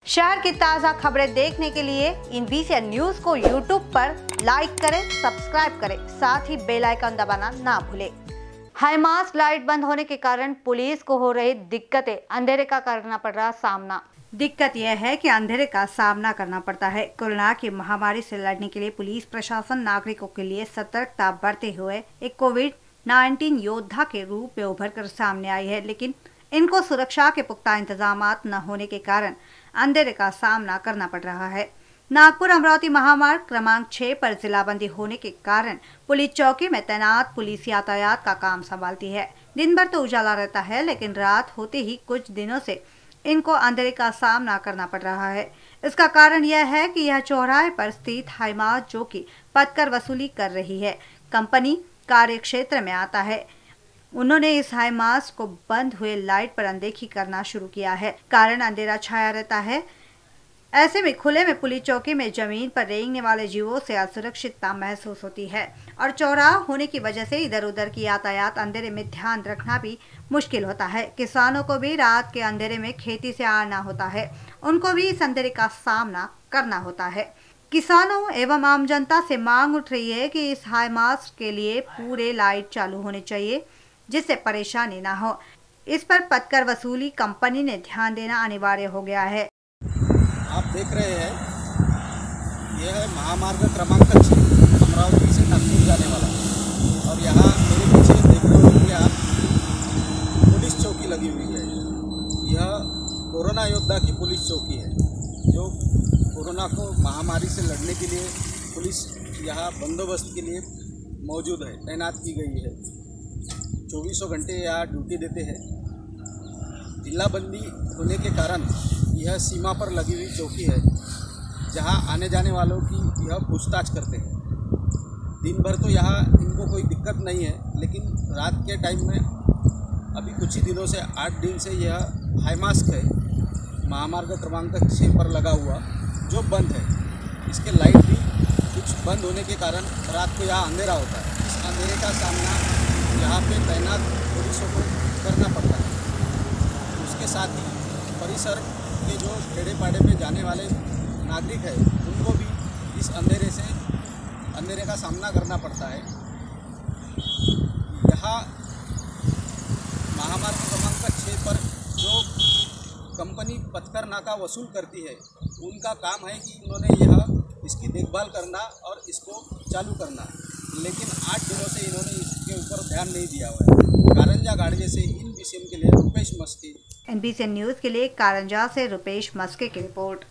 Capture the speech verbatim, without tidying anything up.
शहर की ताज़ा खबरें देखने के लिए इनबीसीएन न्यूज को यूट्यूब पर लाइक करें, सब्सक्राइब करें, साथ ही बेल आइकन दबाना ना भूलें। हाईमास लाइट बंद होने के कारण पुलिस को हो रही दिक्कतें, अंधेरे का करना पड़ रहा सामना। दिक्कत यह है कि अंधेरे का सामना करना पड़ता है। कोरोना की महामारी से लड़ने के लिए पुलिस प्रशासन नागरिकों के लिए सतर्कता बरते हुए एक कोविड नाइन्टीन योद्धा के रूप में उभर कर सामने आई है, लेकिन इनको सुरक्षा के पुख्ता इंतजाम न होने के कारण अंधेरे का सामना करना पड़ रहा है। नागपुर अमरावती महामार्ग क्रमांक छह पर जिलाबंदी होने के कारण पुलिस चौकी में तैनात पुलिस यातायात का काम संभालती है। दिन भर तो उजाला रहता है, लेकिन रात होते ही कुछ दिनों से इनको अंधेरे का सामना करना पड़ रहा है। इसका कारण यह है कि यह चौराहे पर स्थित हाईमास, जो कि पथकर वसूली कर रही है, कंपनी कार्य क्षेत्र में आता है। उन्होंने इस हाईमास को बंद हुए लाइट पर अनदेखी करना शुरू किया है, कारण अंधेरा छाया रहता है। ऐसे में खुले में पुलिस चौकी में जमीन पर रेंगने वाले जीवों से असुरक्षितता महसूस होती है और चौराहा होने की वजह से इधर उधर की यातायात अंधेरे में ध्यान रखना भी मुश्किल होता है। किसानों को भी रात के अंधेरे में खेती से आना होता है, उनको भी इस अंधेरे का सामना करना होता है। किसानों एवं आम जनता से मांग उठ रही है कि इस हाईमास के लिए पूरे लाइट चालू होने चाहिए, जिससे परेशानी ना हो। इस पर पथकर वसूली कंपनी ने ध्यान देना अनिवार्य हो गया है। आप देख रहे हैं, यह है महामार्ग क्रमांक छः, अमरावती से नागपुर जाने वाला। और यहाँ मेरे पीछे देख रहे हो कि आप पुलिस चौकी लगी हुई है। यह कोरोना योद्धा की पुलिस चौकी है, जो कोरोना को महामारी से लड़ने के लिए पुलिस यहाँ बंदोबस्त के लिए मौजूद है, तैनात की गई है। चौबीसों घंटे यहाँ ड्यूटी देते हैं। जिलाबंदी होने के कारण यह सीमा पर लगी हुई चौकी है, जहाँ आने जाने वालों की यह पूछताछ करते हैं। दिन भर तो यहाँ इनको कोई दिक्कत नहीं है, लेकिन रात के टाइम में अभी कुछ ही दिनों से आठ दिन से यह हाईमास्क है, महामार्ग क्रमांक छः पर लगा हुआ, जो बंद है। इसके लाइट भी कुछ बंद होने के कारण रात को यहाँ अंधेरा होता है। इस अंधेरे का सामना यहाँ पे तैनात पुलिसों को करना पड़ता है। उसके साथ ही परिसर के जो खेड़े पाड़े में जाने वाले नागरिक हैं, उनको भी इस अंधेरे से अंधेरे का सामना करना पड़ता है। यहाँ महामार्ग क्रमांक छः पर जो कंपनी पथकर नाका वसूल करती है, उनका काम है कि उन्होंने यह इसकी देखभाल करना और इसको चालू करना, लेकिन आठ दिनों से इन्होंने इसके ऊपर ध्यान नहीं दिया हुआ है। कारंजा गाड़वे से इनबीसीएन के लिए रुपेश मस्के। इनबीसीएन न्यूज के लिए कारंजा से रुपेश मस्के की रिपोर्ट।